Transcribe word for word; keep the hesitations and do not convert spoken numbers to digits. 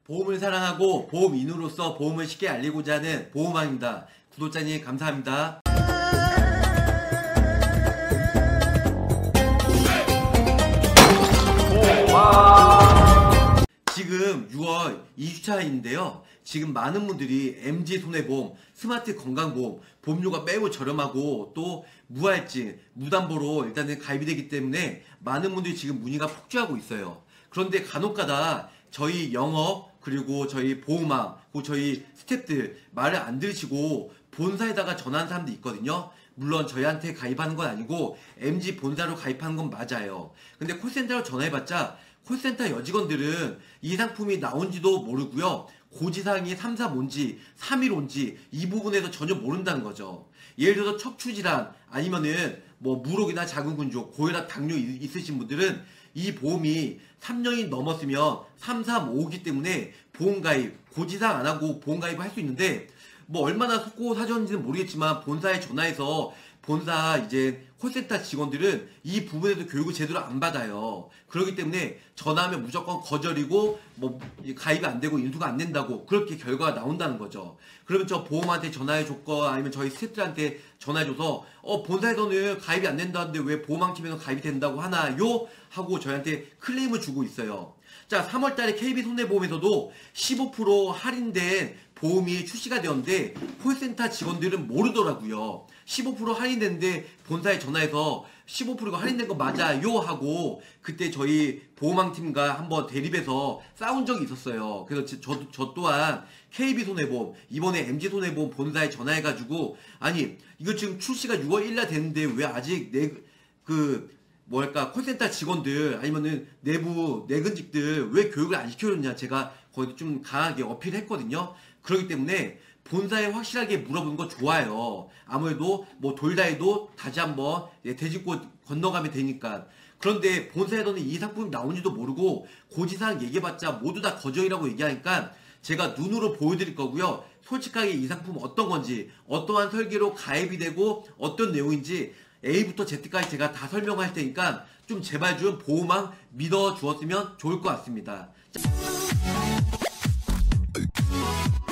보험을 사랑하고 보험인으로서 보험을 쉽게 알리고자 하는 보험왕입니다. 구독자님 감사합니다. 지금 유월 이 주차인데요. 지금 많은 분들이 엠지손해보험, 스마트 건강보험, 보험료가 매우 저렴하고 또 무할증, 무담보로 일단은 가입이 되기 때문에 많은 분들이 지금 문의가 폭주하고 있어요. 그런데 간혹가다 저희 영업 그리고 저희 보험왕 그리고 저희 스태프들 말을 안 들으시고 본사에다가 전화하는 사람도 있거든요. 물론 저희한테 가입하는 건 아니고 엠지 본사로 가입하는 건 맞아요. 근데 콜센터로 전화해봤자 콜센터 여직원들은 이 상품이 나온지도 모르고요. 고지사항이 삼, 사 뭔지 삼 일 온지 이 부분에서 전혀 모른다는 거죠. 예를 들어서 척추질환 아니면은 뭐 무록이나 자궁근조, 고혈압, 당뇨 있으신 분들은 이 보험이 삼 년이 넘었으면 삼, 삼, 오이기 때문에 보험가입, 고지사항 안 하고 보험가입을 할 수 있는데 뭐 얼마나 속고 사정인지는 모르겠지만 본사에 전화해서 본사 이제 콜센터 직원들은 이 부분에도 교육을 제대로 안 받아요. 그렇기 때문에 전화하면 무조건 거절이고 뭐 가입이 안 되고 인수가 안 된다고 그렇게 결과가 나온다는 거죠. 그러면 저 보험한테 전화해줬거 아니면 저희 스태프들한테 전화해줘서 어 본사에서는 가입이 안 된다는데 왜 보험왕팀에서 가입이 된다고 하나요? 하고 저희한테 클레임을 주고 있어요. 자, 삼월 달에 케이비손해보험에서도 십오 퍼센트 할인된 보험이 출시가 되었는데 콜센터 직원들은 모르더라고요. 십오 퍼센트 할인됐는데 본사에 전화해서 십오 퍼센트가 할인된 거 맞아요? 하고 그때 저희 보험왕팀과 한번 대립해서 싸운 적이 있었어요. 그래서 저, 저 또한 케이비손해보험 이번에 엠지손해보험 본사에 전화해가지고 아니 이거 지금 출시가 유월 일일 날 됐는데 왜 아직 내 그 뭐랄까 콜센터 직원들 아니면은 내부 내근직들 왜 교육을 안 시켜줬냐 제가 거기도 좀 강하게 어필했거든요. 그렇기 때문에 본사에 확실하게 물어보는 거 좋아요. 아무래도 뭐 돌다 해도 다시 한번 되짚고 건너가면 되니까. 그런데 본사에서는 이 상품이 나온지도 모르고 고지사항 얘기해봤자 모두 다 거절이라고 얘기하니까 제가 눈으로 보여드릴 거고요. 솔직하게 이 상품 어떤 건지 어떠한 설계로 가입이 되고 어떤 내용인지 A부터 Z까지 제가 다 설명할 테니까 좀 제발 좀 보험왕 믿어 주었으면 좋을 것 같습니다.